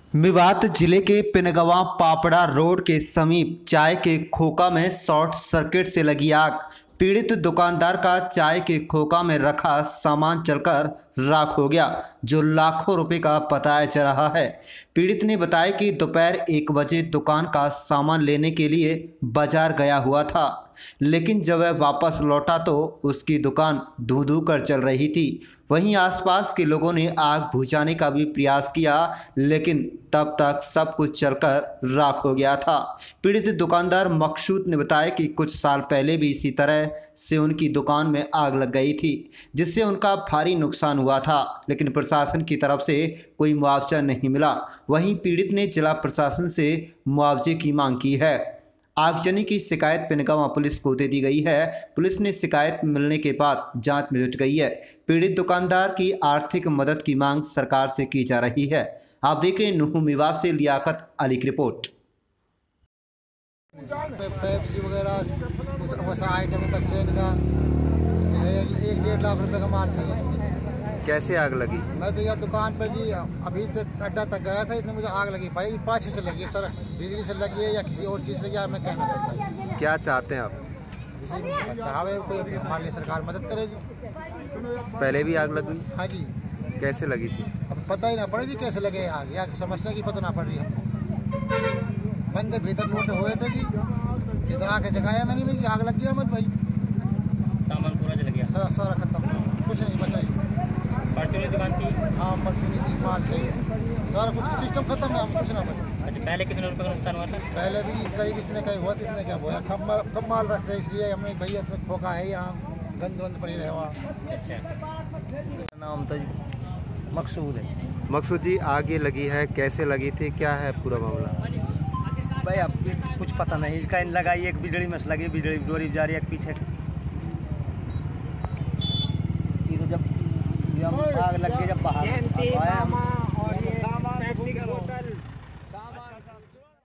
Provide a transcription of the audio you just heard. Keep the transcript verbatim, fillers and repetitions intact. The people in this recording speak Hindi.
मेवात जिले के पिनगवां पापड़ा रोड के समीप चाय के खोखा में शॉर्ट सर्किट से लगी आग। पीड़ित दुकानदार का चाय के खोखा में रखा सामान जलकर राख हो गया, जो लाखों रुपए का बताया जा रहा है। पीड़ित ने बताया कि दोपहर एक बजे दुकान का सामान लेने के लिए बाजार गया हुआ था, लेकिन जब वह वापस लौटा तो उसकी दुकान धू धू कर चल रही थी। वहीं आसपास के लोगों ने आग बुझाने का भी प्रयास किया, लेकिन तब तक सब कुछ जलकर राख हो गया था। पीड़ित दुकानदार मकसूद ने बताया कि कुछ साल पहले भी इसी तरह से उनकी दुकान में आग लग गई थी, जिससे उनका भारी नुकसान हुआ था, लेकिन प्रशासन की तरफ से कोई मुआवजा नहीं मिला। वहीं पीड़ित ने जिला प्रशासन से मुआवजे की मांग की है। आगजनी की शिकायत पिनगवां पुलिस को दे दी गई है। पुलिस ने शिकायत मिलने के बाद जांच में जुट गई है। पीड़ित दुकानदार की आर्थिक मदद की मांग सरकार से की जा रही है। आप देख रहे हैं नुहू मेवात से लियाकत अली की रिपोर्ट। पेप्सी वगैरह कुछ आइटम बच्चे इनका एक डेढ़ लाख रुपए का माल था इसमें। कैसे आग लगी? मैं तो यह दुकान पर जी अभी से अड्डा तक गया था, इसमें मुझे आग लगी। भाई पाँच से लगी है सर, बिजली से लगी है या किसी और चीज़ से लगी है, मैं कह नहीं सकता। क्या चाहते हैं आप? चाहे कोई हमारे सरकार मदद करे जी। पहले भी आग लगी? हाँ जी। कैसे लगी थी? अब पता ही ना पड़े जी कैसे लगे आग, या समस्या की पता ना पड़ रही है। बंदे भीतर लूट हुए थे जी, इधर आके जगाया मैंने मेरी आग लग गया मत भाई, सामान पूरा जल गया, सारा सारा खत्म, कुछ नहीं बचा। परचूनी दुकान थी? हाँ परचूनी की माल से सारा कुछ सिस्टम खत्म है, कुछ ना बचा। अच्छा, पहले कितने रुपए का नुकसान हुआ था? पहले भी करीब इतने का हुआ, इतने क्या हुआ, कम कम माल रखते हैं इसलिए हमें भैया खोखा है यहाँ, गंद वंद पड़ी रहे वहाँ। अच्छा, नाम तो मकसूद है। मकसूद जी, आग ये लगी है, कैसे लगी थी, क्या है पूरा मामला? भाई अब कुछ पता नहीं, इसका लगाई एक बिजली में लगी, बिजली डोरी जा रही है पीछे। ये तो जब आग लग गई, जब बाहर आया